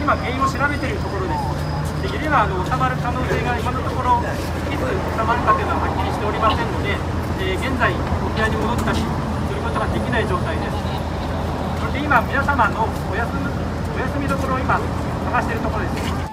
今原因を調べているところです。で揺れは収まる可能性が今のところいつ収まるかというのははっきりしておりませんので、現在沖合に戻ったりすることができない状態です。それで今皆様のお休みどころを今探しているところです。